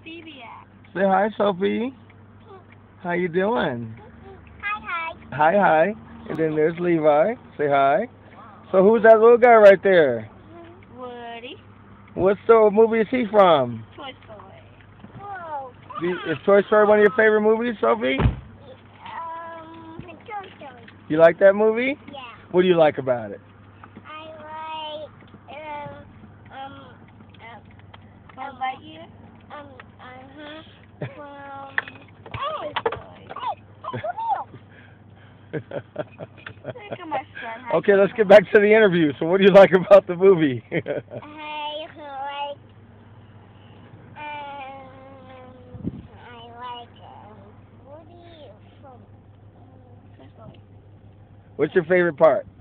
Phoebe at? Say hi, Sophie. How you doing? Hi, Hi, hi. And then there's Levi. Say hi. So who's that little guy right there? Woody. What movie is he from? Toy Story. Whoa. Is Toy Story one of your favorite movies, Sophie? Toy Story. You like that movie? Yeah. What do you like about it? I like, Buzz Lightyear? Toy Story. Look at my son. Okay, let's get back to the interview. So what do you like about the movie? I like Woody from Toy Story. What's your favorite part?